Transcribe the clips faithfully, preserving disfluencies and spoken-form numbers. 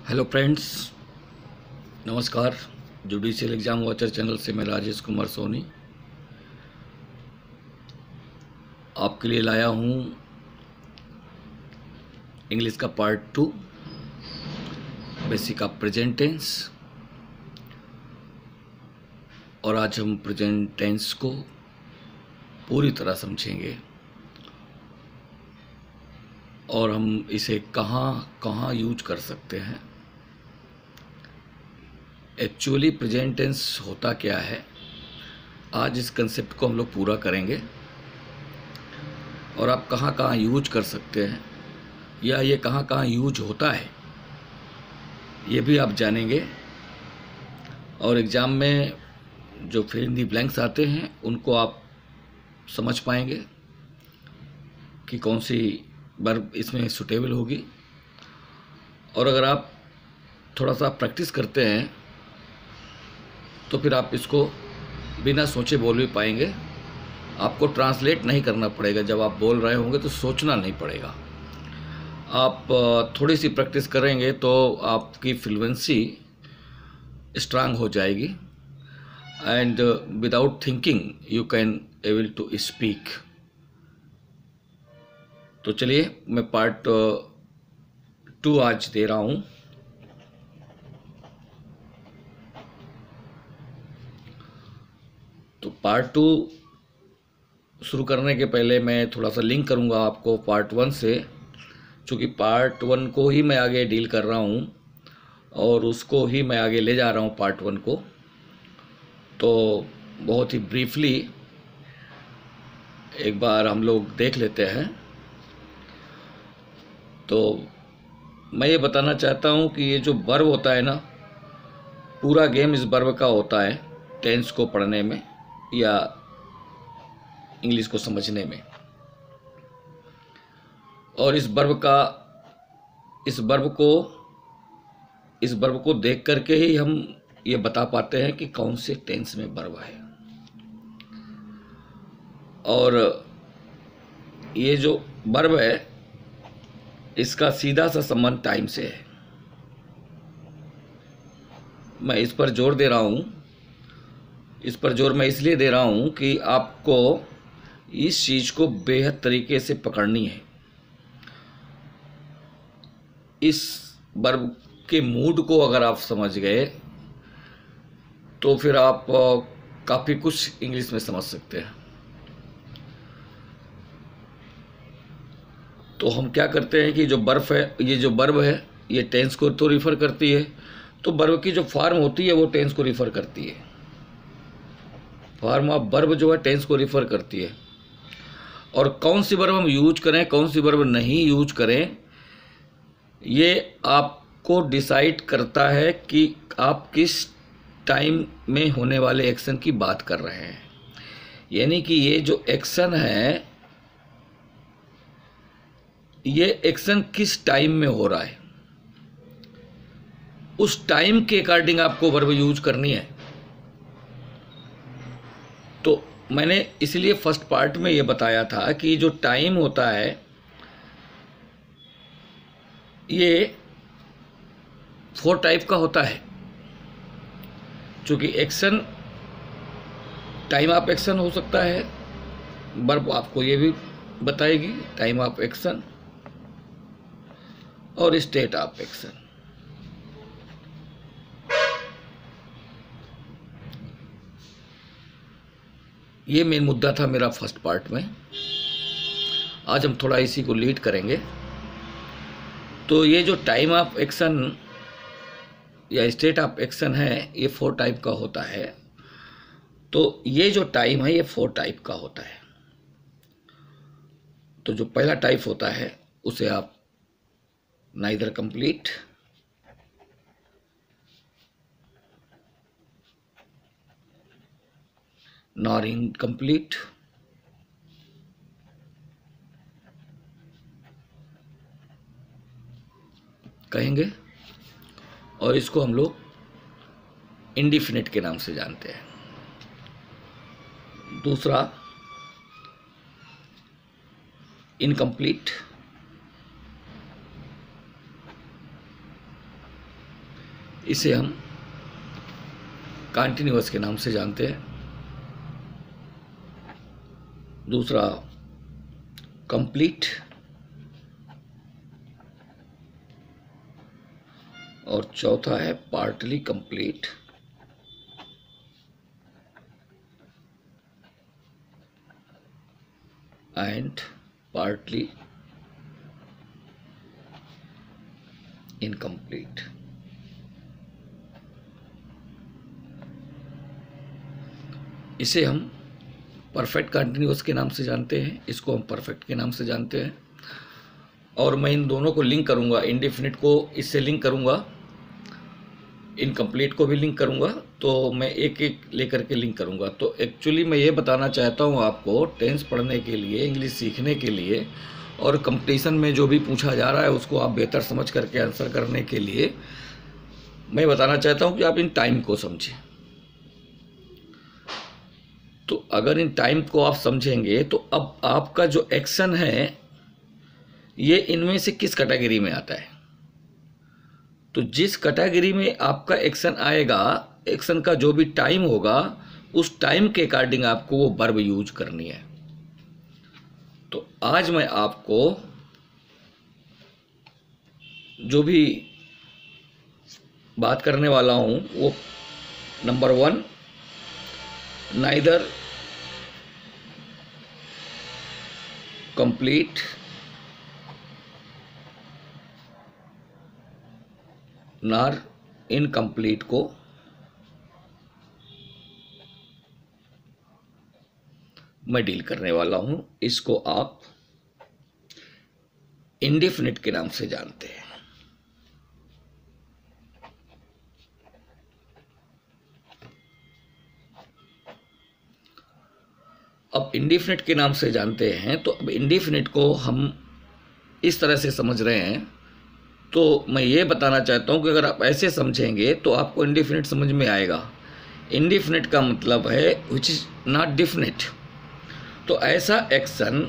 Hello friends, नमस्कार। Judicial exam watcher channel से मैं राजेश कुमार सोनी आपके लिए लाया हूँ इंग्लिश का part two, basic of present tense. और आज हम प्रेजेंट टेंस को पूरी तरह समझेंगे और हम इसे कहाँ कहाँ यूज कर सकते हैं। एक्चुअली प्रेजेंट टेंस होता क्या है, आज इस कंसेप्ट को हम लोग पूरा करेंगे और आप कहाँ कहाँ यूज कर सकते हैं या ये कहाँ कहाँ यूज होता है ये भी आप जानेंगे। और एग्ज़ाम में जो फिल इन दी ब्लैंक्स आते हैं उनको आप समझ पाएंगे कि कौन सी वर्ब इसमें सुटेबल होगी। और अगर आप थोड़ा सा प्रैक्टिस करते हैं तो फिर आप इसको बिना सोचे बोल भी पाएंगे। आपको ट्रांसलेट नहीं करना पड़ेगा, जब आप बोल रहे होंगे तो सोचना नहीं पड़ेगा। आप थोड़ी सी प्रैक्टिस करेंगे तो आपकी फ्लुएंसी स्ट्रांग हो जाएगी and without thinking you can able to speak. तो चलिए मैं पार्ट टू आज दे रहा हूँ। तो पार्ट टू शुरू करने के पहले मैं थोड़ा सा लिंक करूँगा आपको पार्ट वन से, क्योंकि पार्ट वन को ही मैं आगे डील कर रहा हूँ और उसको ही मैं आगे ले जा रहा हूँ पार्ट वन को। तो बहुत ही ब्रीफली एक बार हम लोग देख लेते हैं। तो मैं ये बताना चाहता हूँ कि ये जो वर्ब होता है ना, पूरा गेम इस वर्ब का होता है टेंस को पढ़ने में या इंग्लिश को समझने में। और इस वर्ब का इस वर्ब को इस वर्ब को देख करके ही हम ये बता पाते हैं कि कौन से टेंस में वर्ब है। और ये जो वर्ब है इसका सीधा सा संबंध टाइम से है। मैं इस पर जोर दे रहा हूँ इस पर जोर मैं इसलिए दे रहा हूँ कि आपको इस चीज़ को बेहद तरीके से पकड़नी है। इस वर्ब के मूड को अगर आप समझ गए तो फिर आप काफ़ी कुछ इंग्लिश में समझ सकते हैं। तो हम क्या करते हैं कि जो वर्ब है ये जो वर्ब है ये टेंस को तो रिफ़र करती है, तो वर्ब की जो फॉर्म होती है वो टेंस को रिफ़र करती है। फॉर्म ऑफ वर्ब जो है टेंस को रिफ़र करती है। और कौन सी वर्ब हम यूज करें कौन सी वर्ब नहीं यूज करें ये आपको डिसाइड करता है कि आप किस टाइम में होने वाले एक्शन की बात कर रहे हैं। यानी कि ये जो एक्शन है ये एक्शन किस टाइम में हो रहा है, उस टाइम के अकॉर्डिंग आपको वर्ब यूज करनी है। तो मैंने इसलिए फर्स्ट पार्ट में ये बताया था कि जो टाइम होता है ये फोर टाइप का होता है। क्योंकि एक्शन टाइम ऑफ एक्शन हो सकता है, वर्ब आपको ये भी बताएगी टाइम ऑफ एक्शन और स्टेट ऑफ एक्शन। ये मेन मुद्दा था मेरा फर्स्ट पार्ट में। आज हम थोड़ा इसी को लीड करेंगे। तो ये जो टाइम ऑफ एक्शन या स्टेट ऑफ एक्शन है ये फोर टाइप का होता है। तो ये जो टाइम है ये फोर टाइप का होता है। तो जो पहला टाइप होता है उसे आप नाइदर कंप्लीट, नॉर इनकम्प्लीट, कहेंगे। और इसको हम लोग इंडिफिनिट के नाम से जानते हैं। दूसरा इनकम्प्लीट, इसे हम कंटिन्यूअस के नाम से जानते हैं। दूसरा कंप्लीट, और चौथा है partly complete. And partly incomplete. इसे हम परफेक्ट कंटिन्यूअस के नाम से जानते हैं, इसको हम परफेक्ट के नाम से जानते हैं। और मैं इन दोनों को लिंक करूंगा, इंडेफिनिट को इससे लिंक करूंगा, इनकम्प्लीट को भी लिंक करूंगा, तो मैं एक एक लेकर के लिंक करूंगा। तो एक्चुअली मैं ये बताना चाहता हूँ आपको, टेंस पढ़ने के लिए, इंग्लिश सीखने के लिए और कंपटीशन में जो भी पूछा जा रहा है उसको आप बेहतर समझ करके आंसर करने के लिए मैं बताना चाहता हूँ कि आप इन टाइम को समझें। तो अगर इन टाइम को आप समझेंगे तो अब आपका जो एक्शन है ये इनमें से किस कैटेगरी में आता है। तो जिस कैटेगरी में आपका एक्शन आएगा, एक्शन का जो भी टाइम होगा, उस टाइम के अकॉर्डिंग आपको वो वर्ब यूज करनी है। तो आज मैं आपको जो भी बात करने वाला हूं वो number one, neither complete nor incomplete को मैं डील करने वाला हूं। इसको आप इंडेफिनिट के नाम से जानते हैं। अब इंडेफिनिट के नाम से जानते हैं, तो अब इंडेफिनिट को हम इस तरह से समझ रहे हैं। तो मैं ये बताना चाहता हूं कि अगर आप ऐसे समझेंगे तो आपको इंडेफिनिट समझ में आएगा। इंडेफिनिट का मतलब है विच इज नॉट डेफिनिट। तो ऐसा एक्शन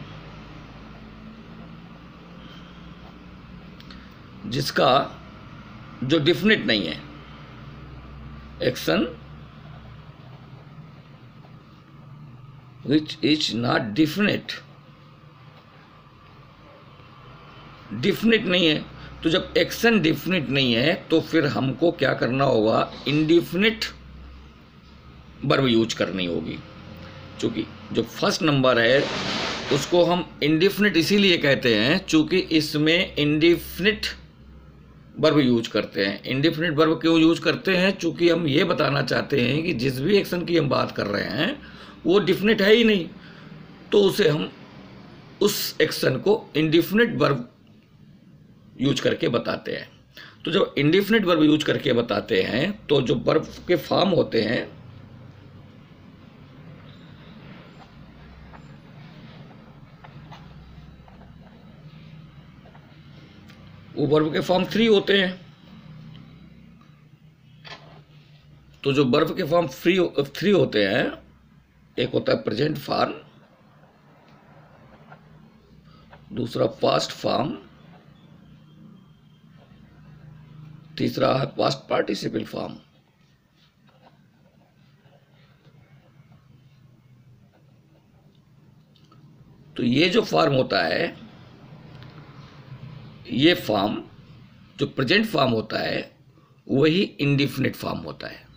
जिसका जो डेफिनिट नहीं है, action which is not definite, definite नहीं है। तो जब एक्शन डेफिनिट नहीं है तो फिर हमको क्या करना होगा, इंडेफिनिट वर्ब यूज करनी होगी। क्योंकि जो फर्स्ट नंबर है उसको हम इंडेफिनिट इसीलिए कहते हैं क्योंकि इसमें इंडेफिनिट वर्ब यूज करते हैं। इंडेफिनिट वर्ब क्यों यूज करते हैं? क्योंकि हम ये बताना चाहते हैं कि जिस भी एक्शन की हम बात कर रहे हैं वो डेफिनिट है ही नहीं, तो उसे हम उस एक्शन को इंडेफिनिट वर्ब यूज करके बताते हैं। तो जब इंडेफिनिट वर्ब यूज करके बताते हैं तो जो वर्ब के फॉर्म होते हैं वो वर्ब के फॉर्म थ्री होते हैं। तो जो वर्ब के फॉर्म फ्री थ्री होते हैं, एक होता है प्रेजेंट फॉर्म, दूसरा पास्ट फॉर्म, तीसरा है पास्ट पार्टिसिपल फॉर्म। तो ये जो फॉर्म होता है, ये फॉर्म जो प्रेजेंट फॉर्म होता है वही इंडेफिनिट फॉर्म होता है,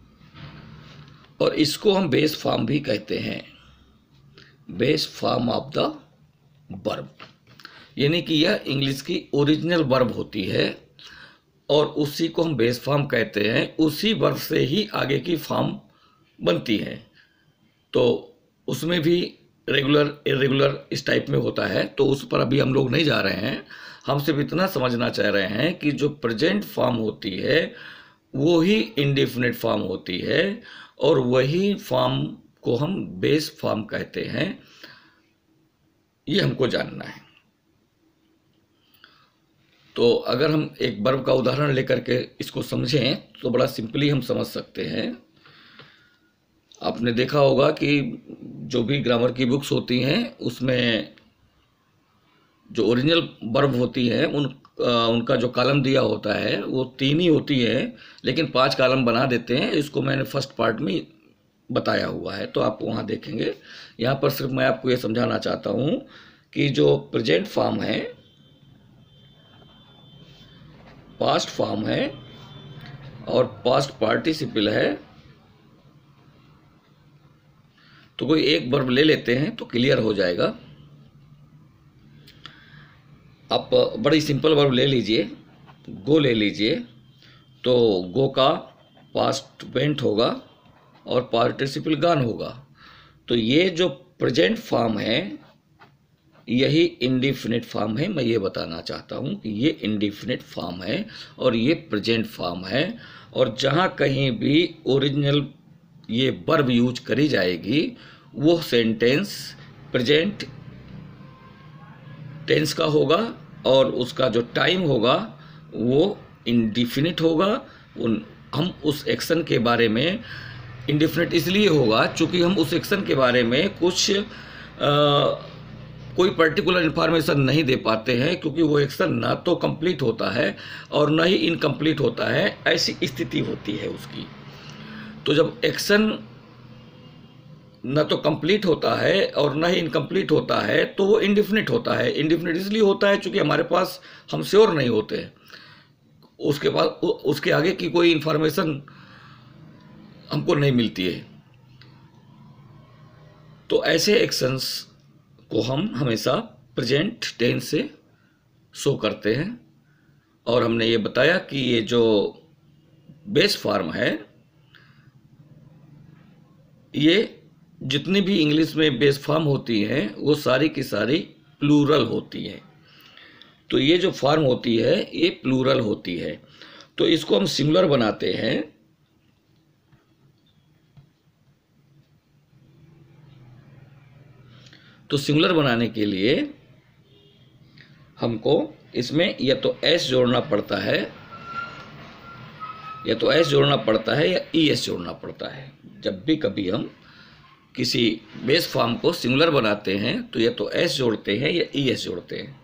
और इसको हम बेस फॉर्म भी कहते हैं, base form of the verb. यानी कि यह इंग्लिश की ओरिजिनल वर्ब होती है और उसी को हम बेस फॉर्म कहते हैं। उसी वर्ब से ही आगे की फॉर्म बनती है। तो उसमें भी रेगुलर इरेगुलर इस टाइप में होता है, तो उस पर अभी हम लोग नहीं जा रहे हैं। हम सिर्फ इतना समझना चाह रहे हैं कि जो प्रेजेंट फॉर्म होती है वो ही इंडेफिनिट फॉर्म होती है और वही फॉर्म को हम बेस फॉर्म कहते हैं। ये हमको जानना है। तो अगर हम एक वर्ब का उदाहरण लेकर के इसको समझें तो बड़ा सिंपली हम समझ सकते हैं। आपने देखा होगा कि जो भी ग्रामर की बुक्स होती हैं उसमें जो ओरिजिनल वर्ब होती हैं उन उनका जो कॉलम दिया होता है वो तीन ही होती है, लेकिन पांच कॉलम बना देते हैं। इसको मैंने फर्स्ट पार्ट में बताया हुआ है, तो आप वहाँ देखेंगे। यहाँ पर सिर्फ मैं आपको ये समझाना चाहता हूँ कि जो प्रेजेंट फॉर्म है, पास्ट फॉर्म है और पास्ट पार्टिसिपल है, तो कोई एक वर्ब ले लेते हैं तो क्लियर हो जाएगा। आप बड़ी सिंपल वर्ब ले लीजिए, गो ले लीजिए, तो गो का पास्ट वेंट होगा और पार्टिसिपल गॉन होगा। तो ये जो प्रेजेंट फॉर्म है यही इंडिफिनिट फॉर्म है। मैं ये बताना चाहता हूँ कि ये इंडिफिनिट फॉर्म है और ये प्रेजेंट फॉर्म है। और जहाँ कहीं भी ओरिजिनल ये वर्ब यूज करी जाएगी वो सेंटेंस प्रेजेंट टेंस का होगा और उसका जो टाइम होगा वो इंडिफिनिट होगा। उन हम उस एक्शन के बारे में, इंडिफिनिट इसलिए होगा चूँकि हम उस एक्शन के बारे में कुछ आ, कोई पर्टिकुलर इन्फॉर्मेशन नहीं दे पाते हैं, क्योंकि वो एक्शन ना तो कंप्लीट होता है और ना ही इनकम्प्लीट होता है, ऐसी स्थिति होती है उसकी। तो जब एक्शन ना तो कंप्लीट होता है और ना ही इनकम्प्लीट होता है तो वो इंडिफिनिट होता है। इंडिफिनिट इसलिए होता है क्योंकि हमारे पास हम श्योर नहीं होते, उसके पास उसके आगे की कोई इन्फॉर्मेशन हमको नहीं मिलती है। तो ऐसे एक्शंस को हम हमेशा प्रेजेंट टेंस से शो करते हैं। और हमने ये बताया कि ये जो बेस फॉर्म है, ये जितनी भी इंग्लिश में बेस फॉर्म होती हैं वो सारी की सारी प्लूरल होती हैं। तो ये जो फॉर्म होती है ये प्लूरल होती है। तो इसको हम सिंगुलर बनाते हैं। तो सिंगुलर बनाने के लिए हमको इसमें या तो एस जोड़ना पड़ता है या तो एस जोड़ना पड़ता है या ई एस जोड़ना पड़ता है। जब भी कभी हम किसी बेस फॉर्म को सिंगुलर बनाते हैं तो या तो एस जोड़ते हैं या ई एस जोड़ते हैं,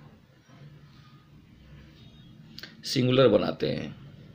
सिंगुलर बनाते हैं।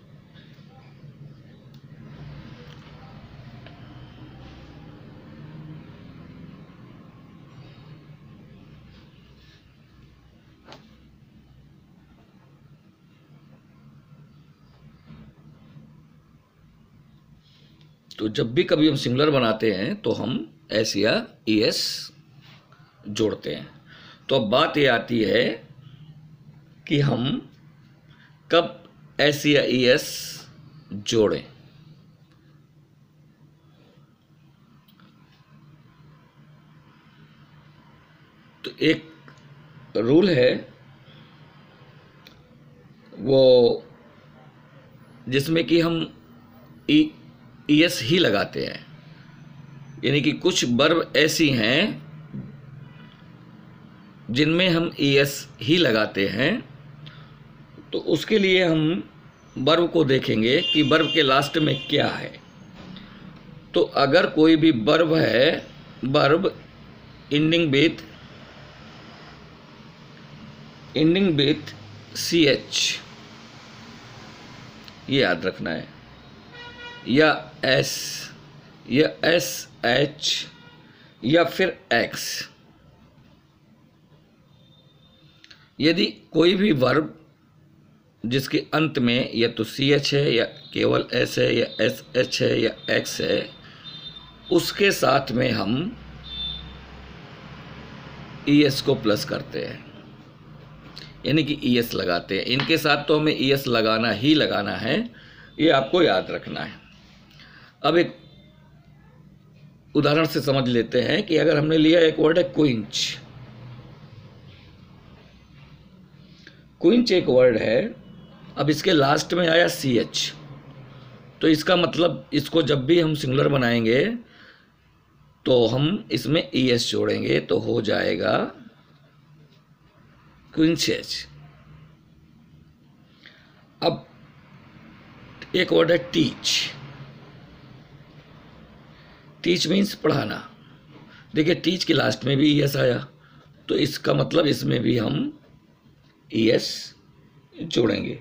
तो जब भी कभी हम सिंगुलर बनाते हैं तो हम एस या ई एस जोड़ते हैं। तो अब बात ये आती है कि हम कब एस या ई एस जोड़ें। तो एक रूल है वो जिसमें कि हम ई ई एस ही लगाते हैं, यानी कि कुछ वर्ब ऐसी हैं जिनमें हम ई एस ही लगाते हैं। तो उसके लिए हम वर्ब को देखेंगे कि वर्ब के लास्ट में क्या है। तो अगर कोई भी वर्ब है, verb ending with ending with C H, ये याद रखना है, या एस या एस एच या फिर एक्स, यदि कोई भी वर्ब जिसके अंत में या तो सी एच है या केवल एस है या एस एच है या एक्स है, उसके साथ में हम ई एस को प्लस करते हैं, यानी कि ई एस लगाते हैं। इनके साथ तो हमें ई एस लगाना ही लगाना है, ये आपको याद रखना है। अब एक उदाहरण से समझ लेते हैं कि अगर हमने लिया एक वर्ड है क्विंच। क्विंच एक वर्ड है, अब इसके लास्ट में आया सी एच, तो इसका मतलब इसको जब भी हम सिंगुलर बनाएंगे तो हम इसमें ई एस जोड़ेंगे, तो हो जाएगा क्विंचेज। अब एक वर्ड है टीच। टीच मीन्स पढ़ाना। देखिए टीच के लास्ट में भी ई एस आया, तो इसका मतलब इसमें भी हम ई एस जोड़ेंगे।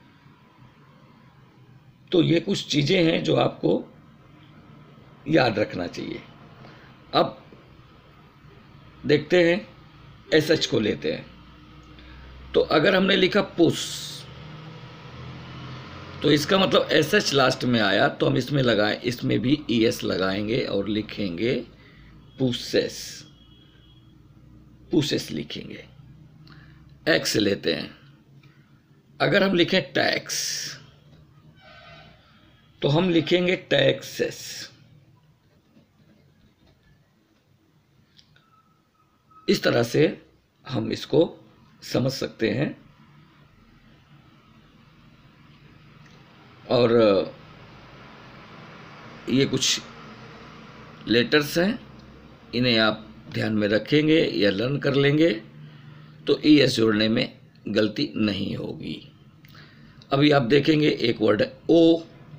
तो ये कुछ चीज़ें हैं जो आपको याद रखना चाहिए। अब देखते हैं, एस एच को लेते हैं। तो अगर हमने लिखा पुश, तो इसका मतलब एस एच लास्ट में आया, तो हम इसमें लगाएं, इसमें भी ई एस लगाएंगे और लिखेंगे पुसेस, पुसेस लिखेंगे। एक्स लेते हैं, अगर हम लिखें टैक्स तो हम लिखेंगे टैक्सेस। इस तरह से हम इसको समझ सकते हैं। और ये कुछ लेटर्स हैं, इन्हें आप ध्यान में रखेंगे या लर्न कर लेंगे तो ई एस जोड़ने में गलती नहीं होगी। अभी आप देखेंगे एक वर्ड है ओ,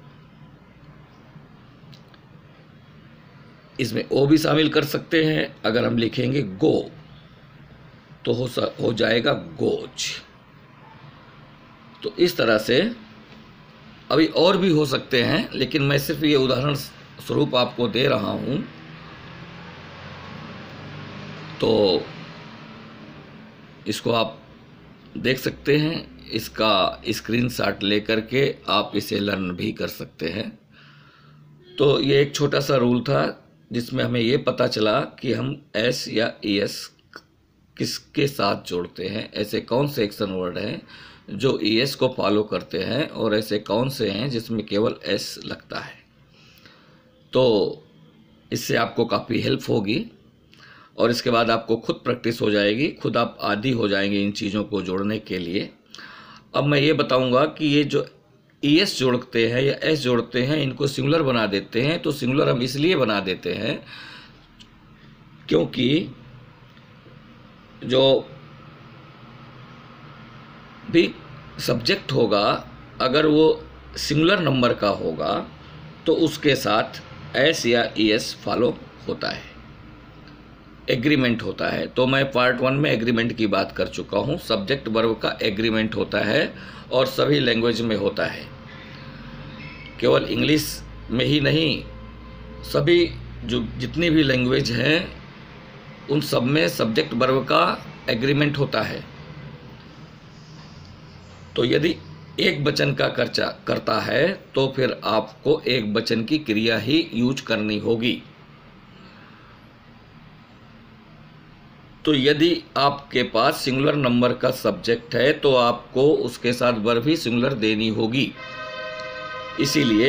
इसमें ओ भी शामिल कर सकते हैं। अगर हम लिखेंगे गो तो हो हो जाएगा गोज। तो इस तरह से अभी और भी हो सकते हैं, लेकिन मैं सिर्फ ये उदाहरण स्वरूप आपको दे रहा हूं। तो इसको आप देख सकते हैं, इसका स्क्रीनशॉट लेकर के आप इसे लर्न भी कर सकते हैं। तो ये एक छोटा सा रूल था जिसमें हमें ये पता चला कि हम एस या ई एस किसके साथ जोड़ते हैं, ऐसे कौन से एक्शन वर्ड हैं जो ई एस को फॉलो करते हैं और ऐसे कौन से हैं जिसमें केवल एस लगता है। तो इससे आपको काफ़ी हेल्प होगी और इसके बाद आपको खुद प्रैक्टिस हो जाएगी, खुद आप आदी हो जाएंगे इन चीज़ों को जोड़ने के लिए। अब मैं ये बताऊंगा कि ये जो ई एस जोड़ते हैं या एस जोड़ते हैं, इनको सिंगुलर बना देते हैं। तो सिंगुलर हम इसलिए बना देते हैं क्योंकि जो भी सब्जेक्ट होगा, अगर वो सिंगुलर नंबर का होगा तो उसके साथ एस या ई एस फॉलो होता है, एग्रीमेंट होता है। तो मैं पार्ट वन में एग्रीमेंट की बात कर चुका हूँ। सब्जेक्ट वर्ब का एग्रीमेंट होता है और सभी लैंग्वेज में होता है, केवल इंग्लिश में ही नहीं, सभी जो जितनी भी लैंग्वेज हैं उन सब में सब्जेक्ट वर्ब का एग्रीमेंट होता है। तो यदि एक वचन का कर्ता करता है तो फिर आपको एक वचन की क्रिया ही यूज करनी होगी। तो यदि आपके पास सिंगुलर नंबर का सब्जेक्ट है तो आपको उसके साथ वर्ब भी सिंगुलर देनी होगी। इसीलिए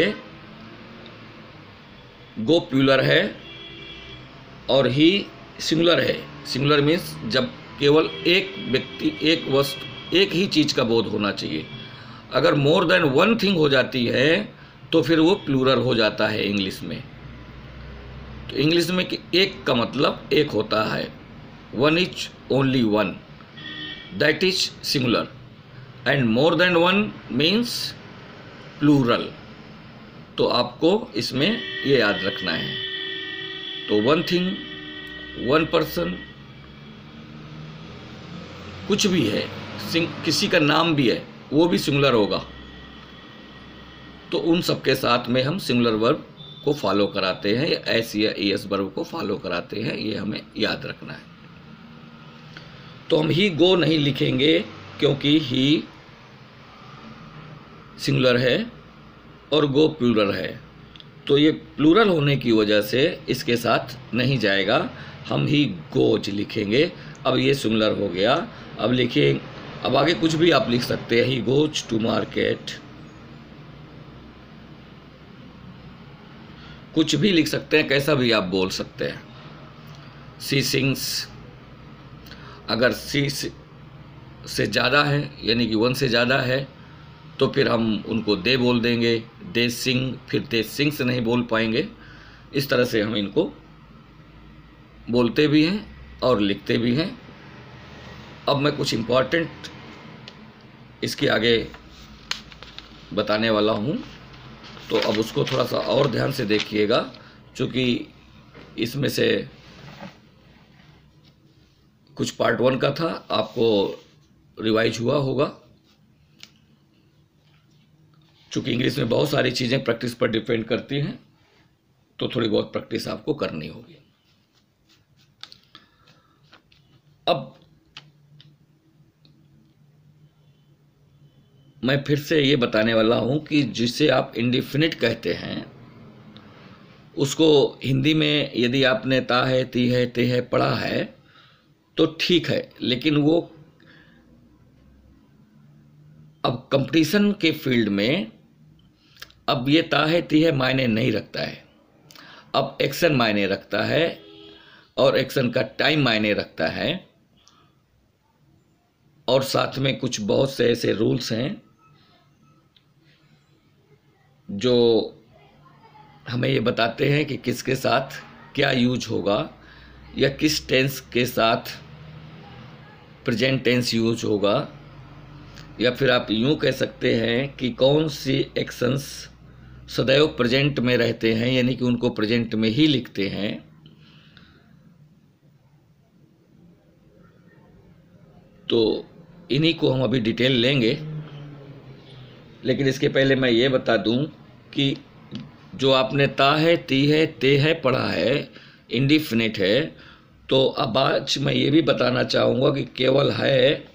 गो प्लूरल है और ही सिंगुलर है। सिंगुलर मीन्स जब केवल एक व्यक्ति, एक वस्तु, एक ही चीज़ का बोध होना चाहिए। अगर मोर देन वन थिंग हो जाती है तो फिर वो प्लूरल हो जाता है इंग्लिश में। तो इंग्लिश में कि एक का मतलब एक होता है, one is only one, that is singular, and more than one means plural. तो आपको इसमें ये याद रखना है। तो वन थिंग, वन पर्सन, कुछ भी है, किसी का नाम भी है, वो भी सिंगुलर होगा। तो उन सब के साथ में हम सिंगुलर वर्ब को फॉलो कराते हैं या एस या ई एस वर्ब को फॉलो कराते हैं, ये हमें याद रखना है। तो हम ही गो नहीं लिखेंगे क्योंकि ही सिंगुलर है और गो प्लूरल है। तो ये प्लूरल होने की वजह से इसके साथ नहीं जाएगा, हम ही गोज लिखेंगे। अब ये सिंगुलर हो गया। अब लिखिए, अब आगे कुछ भी आप लिख सकते हैं, ही गोज टू मार्केट, कुछ भी लिख सकते हैं, कैसा भी आप बोल सकते हैं। सी सिंग्स, अगर सी से ज़्यादा है यानी कि वन से ज़्यादा है तो फिर हम उनको दे बोल देंगे, दे सिंग, फिर दे सिंग्स नहीं बोल पाएंगे। इस तरह से हम इनको बोलते भी हैं और लिखते भी हैं। अब मैं कुछ इम्पॉर्टेंट इसके आगे बताने वाला हूँ, तो अब उसको थोड़ा सा और ध्यान से देखिएगा, क्योंकि इसमें से कुछ पार्ट वन का था, आपको रिवाइज हुआ होगा। चूँकि इंग्लिश में बहुत सारी चीज़ें प्रैक्टिस पर डिपेंड करती हैं, तो थोड़ी बहुत प्रैक्टिस आपको करनी होगी। अब मैं फिर से ये बताने वाला हूँ कि जिसे आप इंडिफिनिट कहते हैं, उसको हिंदी में यदि आपने ता है, ती है, ते है पढ़ा है तो ठीक है, लेकिन वो अब कंपटीशन के फील्ड में अब ये ता है, ती है मायने नहीं रखता है। अब एक्शन मायने रखता है और एक्शन का टाइम मायने रखता है, और साथ में कुछ बहुत से ऐसे रूल्स हैं जो हमें ये बताते हैं कि किसके साथ क्या यूज होगा या किस टेंस के साथ प्रेजेंट टेंस यूज होगा, या फिर आप यूँ कह सकते हैं कि कौन सी एक्शंस सदैव प्रेजेंट में रहते हैं, यानी कि उनको प्रेजेंट में ही लिखते हैं। तो इन्हीं को हम अभी डिटेल लेंगे, लेकिन इसके पहले मैं ये बता दूं कि जो आपने ता है, ती है, ते है पढ़ा है, इंडिफिनिट है, तो अब आज मैं ये भी बताना चाहूँगा कि केवल है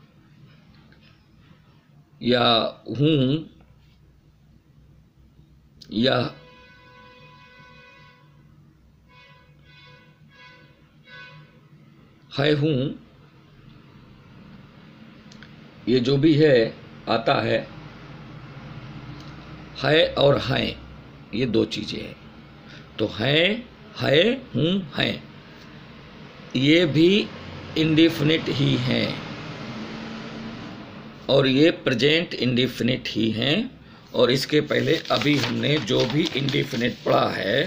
या हूँ या है हूँ, ये जो भी है आता है है और हैं, ये दो चीज़ें हैं। तो हैं, है, हूँ, हैं, ये भी इंडिफिनिट ही हैं और ये प्रेजेंट इंडिफिनिट ही हैं। और इसके पहले अभी हमने जो भी इंडिफिनिट पढ़ा है,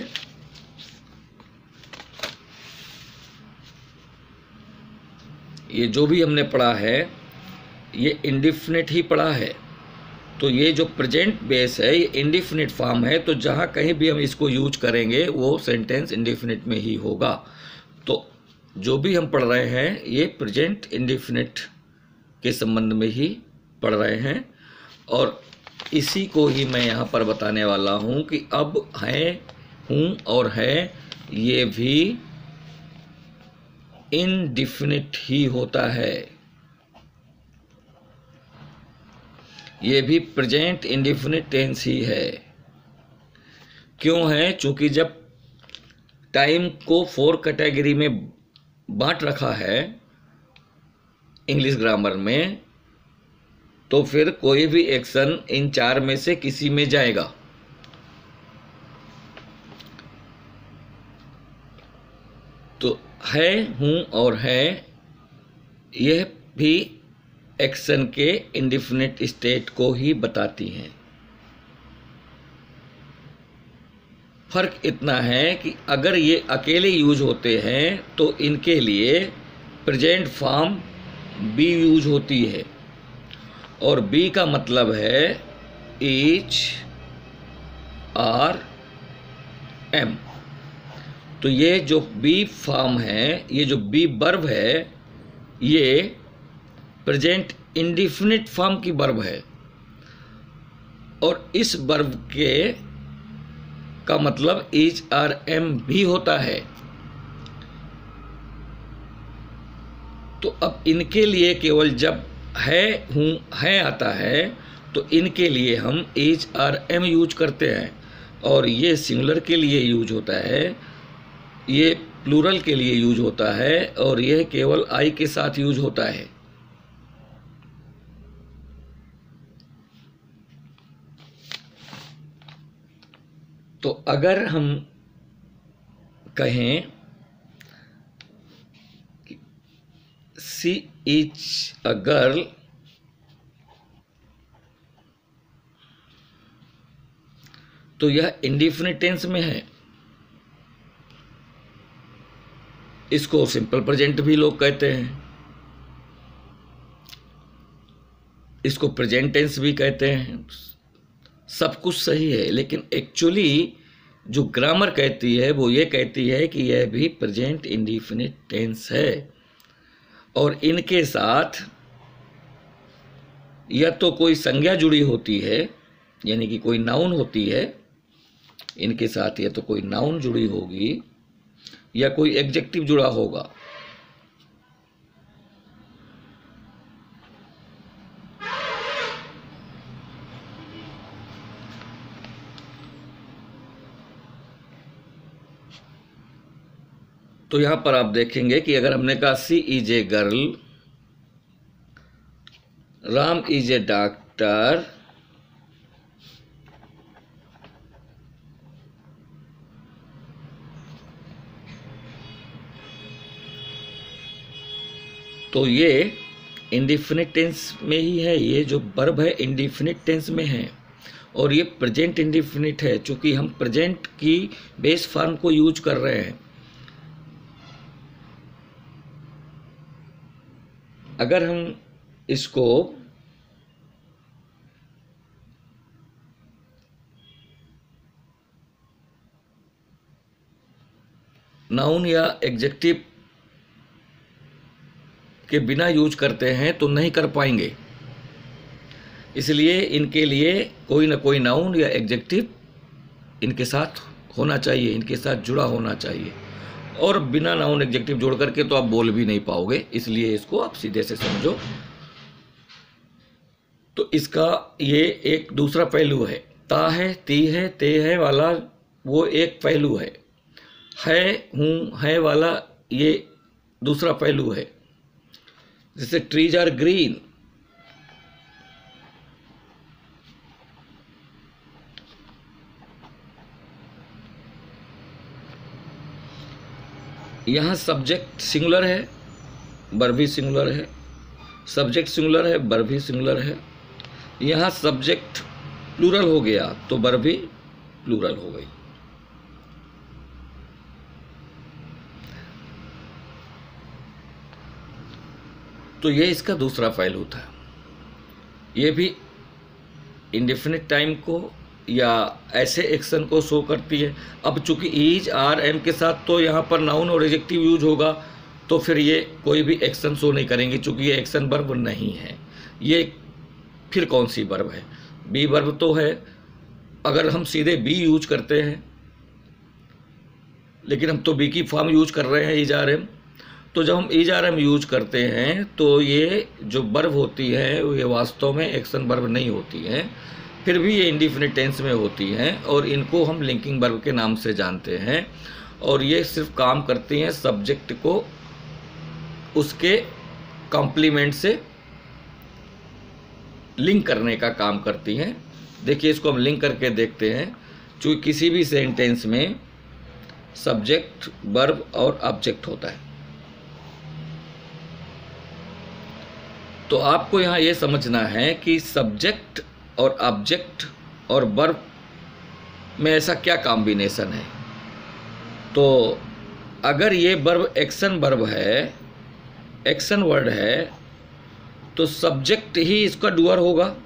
ये जो भी हमने पढ़ा है ये इंडिफिनिट ही पढ़ा है। तो ये जो प्रेजेंट बेस है ये इंडिफिनिट फॉर्म है, तो जहाँ कहीं भी हम इसको यूज करेंगे वो सेंटेंस इंडिफिनिट में ही होगा। तो जो भी हम पढ़ रहे हैं ये प्रेजेंट इंडिफिनिट के संबंध में ही पढ़ रहे हैं, और इसी को ही मैं यहाँ पर बताने वाला हूँ कि अब है, हूँ और है ये भी इनडिफिनिट ही होता है, ये भी प्रेजेंट इंडिफिनिट टेंस ही है। क्यों है? चूँकि जब टाइम को फोर कैटेगरी में बांट रखा है इंग्लिश ग्रामर में, तो फिर कोई भी एक्शन इन चार में से किसी में जाएगा। तो है, हूँ और है यह भी एक्शन के इंडिफिनिट स्टेट को ही बताती हैं। फर्क इतना है कि अगर ये अकेले यूज होते हैं तो इनके लिए प्रेजेंट फॉर्म बी यूज होती है, और बी का मतलब है ईच, आर, एम। तो ये जो बी फॉर्म है, ये जो बी वर्ब है, ये प्रेजेंट इंडिफिनिट फॉर्म की वर्ब है, और इस वर्ब के का मतलब ईच, आर, एम भी होता है। तो अब इनके लिए केवल जब है, हूँ, है आता है तो इनके लिए हम ईच, आर, एम यूज करते हैं, और ये सिंगुलर के लिए यूज होता है, ये प्लूरल के लिए यूज होता है, और यह केवल आई के साथ यूज होता है। तो अगर हम कहें सी इज अ गर्ल, तो यह इंडिफिनिट टेंस में है। इसको सिंपल प्रेजेंट भी लोग कहते हैं, इसको प्रेजेंट टेंस भी कहते हैं, सब कुछ सही है। लेकिन एक्चुअली जो ग्रामर कहती है वो ये कहती है कि यह भी प्रेजेंट इंडिफिनिट टेंस है, और इनके साथ या तो कोई संज्ञा जुड़ी होती है यानी कि कोई नाउन होती है, इनके साथ या तो कोई नाउन जुड़ी होगी या कोई एडजेक्टिव जुड़ा होगा। तो यहां पर आप देखेंगे कि अगर हमने कहा she is a girl, Ram is a doctor, तो ये इंडिफिनिट टेंस में ही है। ये जो वर्ब है इंडिफिनिट टेंस में है और ये प्रेजेंट इंडिफिनिट है, चूंकि हम प्रेजेंट की बेस फॉर्म को यूज कर रहे हैं। अगर हम इसको नाउन या एडजेक्टिव के बिना यूज करते हैं तो नहीं कर पाएंगे, इसलिए इनके लिए कोई ना कोई नाउन या एडजेक्टिव इनके साथ होना चाहिए, इनके साथ जुड़ा होना चाहिए। और बिना नाउन एडजेक्टिव जोड़ करके तो आप बोल भी नहीं पाओगे, इसलिए इसको आप सीधे से समझो। तो इसका ये एक दूसरा पहलू है। ता है, ती है, ते है वाला वो एक पहलू है। है, हूँ, है वाला ये दूसरा पहलू है। जैसे ट्रीज आर ग्रीन, यहाँ सब्जेक्ट सिंगुलर है, वर्ब भी सिंगुलर है, सब्जेक्ट सिंगुलर है, वर्ब भी सिंगुलर है। यहाँ सब्जेक्ट प्लूरल हो गया तो वर्ब भी प्लूरल हो गई। तो ये इसका दूसरा पहलू था। ये भी इंडेफिनिट टाइम को या ऐसे एक्शन को शो करती है। अब चूंकि इज, आर, एम के साथ तो यहाँ पर नाउन और एडजेक्टिव यूज होगा, तो फिर ये कोई भी एक्शन शो नहीं करेंगे, चूंकि ये एक्शन वर्ब नहीं है। ये फिर कौन सी वर्ब है? बी वर्ब तो है। अगर हम सीधे बी यूज करते हैं, लेकिन हम तो बी की फॉर्म यूज कर रहे हैं, इज, आर, एम। तो जब हम इज, आर, एम यूज करते हैं तो ये जो वर्ब होती है ये वास्तव में एक्शन वर्ब नहीं होती है, फिर भी ये इंडिफिनिट टेंस में होती हैं और इनको हम लिंकिंग वर्ब के नाम से जानते हैं। और ये सिर्फ काम करती हैं सब्जेक्ट को उसके कॉम्प्लीमेंट से लिंक करने का काम करती हैं। देखिए, इसको हम लिंक करके देखते हैं। चूँकि किसी भी सेंटेंस में सब्जेक्ट, वर्ब और ऑब्जेक्ट होता है, तो आपको यहाँ ये समझना है कि सब्जेक्ट और ऑब्जेक्ट और वर्ब में ऐसा क्या कॉम्बिनेशन है। तो अगर ये वर्ब एक्शन वर्ब है, एक्शन वर्ड है, तो सब्जेक्ट ही इसका डूअर होगा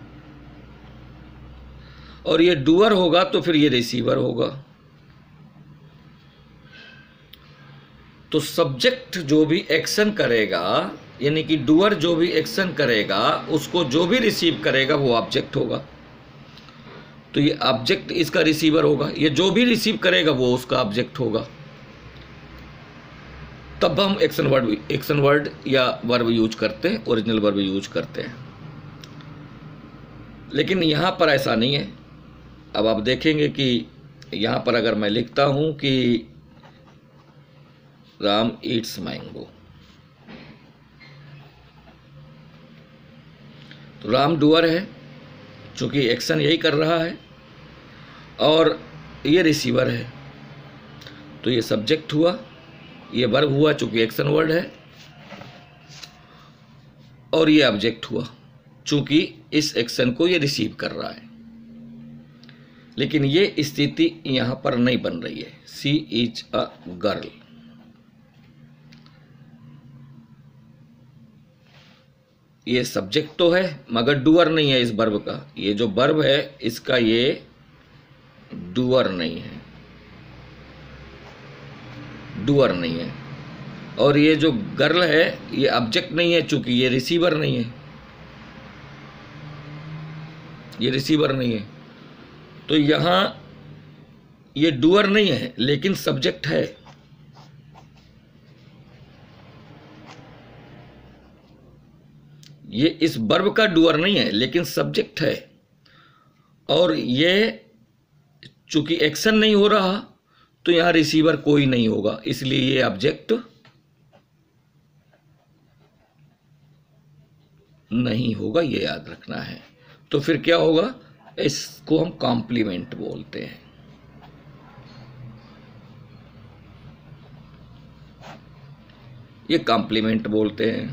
और ये डूअर होगा तो फिर ये रिसीवर होगा। तो सब्जेक्ट जो भी एक्शन करेगा, यानी कि डूअर जो भी एक्शन करेगा, उसको जो भी रिसीव करेगा वो ऑब्जेक्ट होगा। तो ये ऑब्जेक्ट इसका रिसीवर होगा, ये जो भी रिसीव करेगा वो उसका ऑब्जेक्ट होगा। तब हम एक्शन वर्ड एक्शन वर्ड या वर्ब यूज करते हैं, ओरिजिनल वर्ब यूज करते हैं। लेकिन यहाँ पर ऐसा नहीं है। अब आप देखेंगे कि यहाँ पर अगर मैं लिखता हूँ कि राम ईट्स मैंगो, तो राम डूअर है, चूँकि एक्शन यही कर रहा है, और ये रिसीवर है, तो ये सब्जेक्ट हुआ, ये वर्ब हुआ चूँकि एक्शन वर्ड है, और ये ऑब्जेक्ट हुआ चूँकि इस एक्शन को ये रिसीव कर रहा है। लेकिन ये स्थिति यहाँ पर नहीं बन रही है। सी इज अ गर्ल, ये सब्जेक्ट तो है मगर डूअर नहीं है इस वर्ब का। ये जो वर्ब है इसका ये डूअर नहीं है, डूअर नहीं है। और ये जो गर्ल है ये ऑब्जेक्ट नहीं है, चूंकि ये रिसीवर नहीं है। ये रिसीवर नहीं है, तो यहाँ ये डूअर नहीं है लेकिन सब्जेक्ट है। ये इस वर्ब का डूअर नहीं है लेकिन सब्जेक्ट है, और ये चूंकि एक्शन नहीं हो रहा तो यहां रिसीवर कोई नहीं होगा, इसलिए ये ऑब्जेक्ट नहीं होगा, ये याद रखना है। तो फिर क्या होगा, इसको हम कॉम्प्लीमेंट बोलते हैं। ये कॉम्प्लीमेंट बोलते हैं।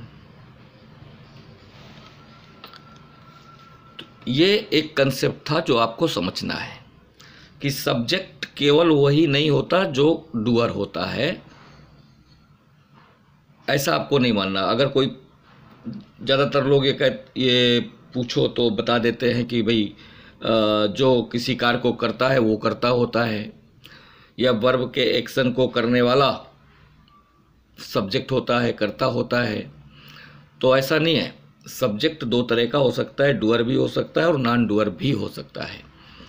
तो ये एक कंसेप्ट था जो आपको समझना है कि सब्जेक्ट केवल वही नहीं होता जो डूअर होता है, ऐसा आपको नहीं मानना। अगर कोई, ज़्यादातर लोग ये कह ये पूछो तो बता देते हैं कि भाई जो किसी कार्य को करता है वो करता होता है, या वर्ब के एक्शन को करने वाला सब्जेक्ट होता है, करता होता है। तो ऐसा नहीं है। सब्जेक्ट दो तरह का हो सकता है, डूअर भी हो सकता है और नॉन डूअर भी हो सकता है।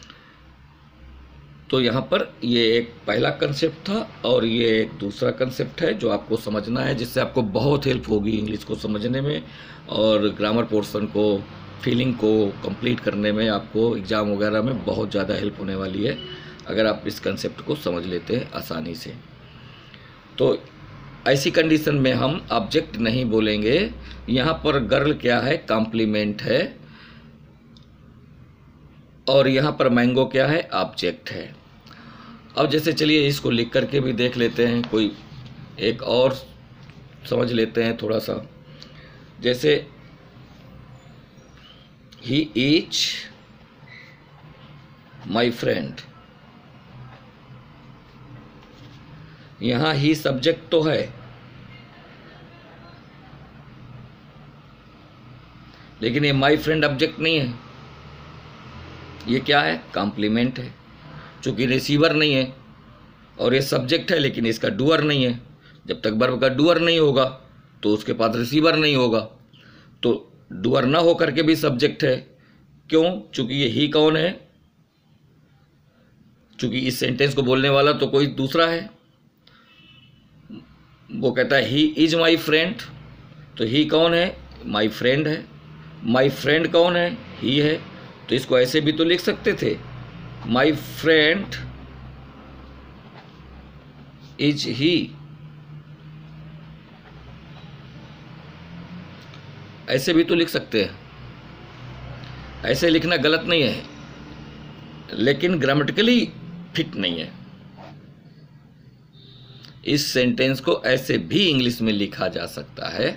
तो यहाँ पर ये एक पहला कंसेप्ट था और ये एक दूसरा कंसेप्ट है जो आपको समझना है, जिससे आपको बहुत हेल्प होगी इंग्लिश को समझने में और ग्रामर पोर्शन को, फीलिंग को कंप्लीट करने में। आपको एग्ज़ाम वगैरह में बहुत ज़्यादा हेल्प होने वाली है अगर आप इस कंसेप्ट को समझ लेते हैं आसानी से। तो ऐसी कंडीशन में हम ऑब्जेक्ट नहीं बोलेंगे। यहाँ पर गर्ल क्या है, कॉम्प्लीमेंट है, और यहाँ पर मैंगो क्या है, ऑब्जेक्ट है। अब जैसे चलिए इसको लिख करके भी देख लेते हैं, कोई एक और समझ लेते हैं थोड़ा सा। जैसे ही इज माई फ्रेंड, यहाँ ही सब्जेक्ट तो है लेकिन ये माई फ्रेंड ऑब्जेक्ट नहीं है। ये क्या है, कॉम्प्लीमेंट है। चूंकि रिसीवर नहीं है और ये सब्जेक्ट है लेकिन इसका डूअर नहीं है। जब तक वर्ब का डूअर नहीं होगा तो उसके पास रिसीवर नहीं होगा। तो डूअर ना हो करके भी सब्जेक्ट है। क्यों? चूंकि ये ही कौन है, चूंकि इस सेंटेंस को बोलने वाला तो कोई दूसरा है। वो कहता है ही इज माई फ्रेंड, तो ही कौन है, माई फ्रेंड है। माई फ्रेंड कौन है, ही है। तो इसको ऐसे भी तो लिख सकते थे, माई फ्रेंड इज ही। ऐसे भी तो लिख सकते हैं। ऐसे लिखना गलत नहीं है लेकिन ग्रामेटिकली फिट नहीं है। इस सेंटेंस को ऐसे भी इंग्लिश में लिखा जा सकता है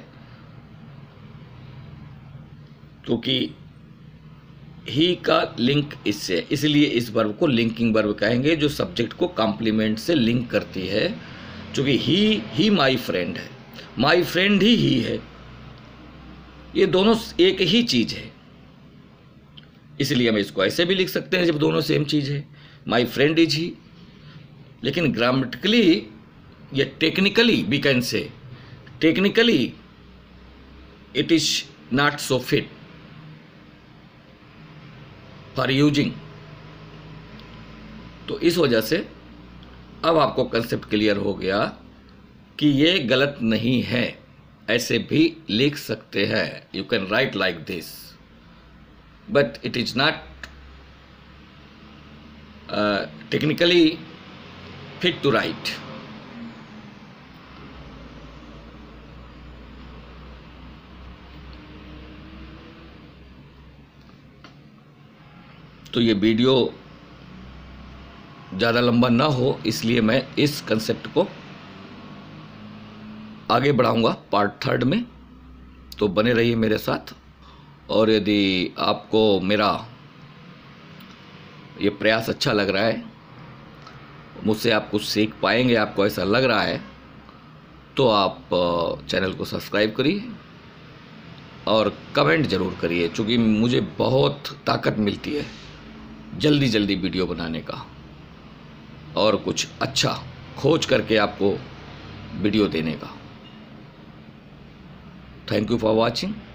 क्योंकि ही का लिंक इससे, इसलिए इस वर्ब को लिंकिंग वर्ब कहेंगे जो सब्जेक्ट को कॉम्प्लीमेंट से लिंक करती है। क्योंकि ही ही माई फ्रेंड है, माई फ्रेंड ही ही है, ये दोनों एक ही चीज़ है। इसलिए हम इसको ऐसे भी लिख सकते हैं जब दोनों सेम चीज़ है, माई फ्रेंड इज ही। लेकिन ग्रामेटिकली या technically we can say, technically it is not so fit for using. तो इस वजह से अब आपको कंसेप्ट क्लियर हो गया कि ये गलत नहीं है, ऐसे भी लिख सकते हैं। You can write like this but it is not technically fit to write. तो ये वीडियो ज़्यादा लंबा ना हो इसलिए मैं इस कंसेप्ट को आगे बढ़ाऊंगा पार्ट थर्ड में। तो बने रहिए मेरे साथ, और यदि आपको मेरा ये प्रयास अच्छा लग रहा है, मुझसे आप कुछ सीख पाएंगे, आपको ऐसा लग रहा है, तो आप चैनल को सब्सक्राइब करिए और कमेंट ज़रूर करिए, क्योंकि मुझे बहुत ताकत मिलती है जल्दी जल्दी वीडियो बनाने का और कुछ अच्छा खोज करके आपको वीडियो देने का। Thank you for watching.